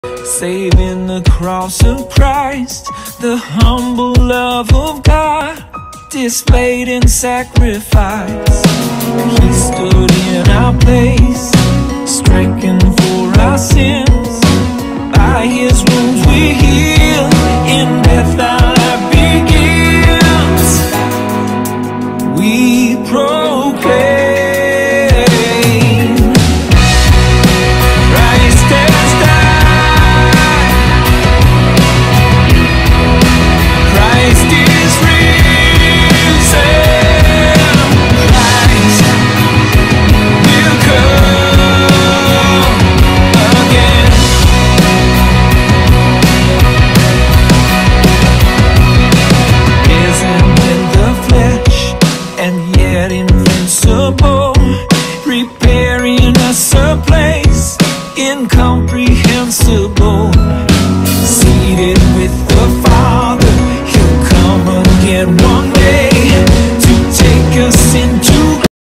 Saving the cross of Christ, the humble love of God, displayed in sacrifice. He stood in our place, stricken for our sin.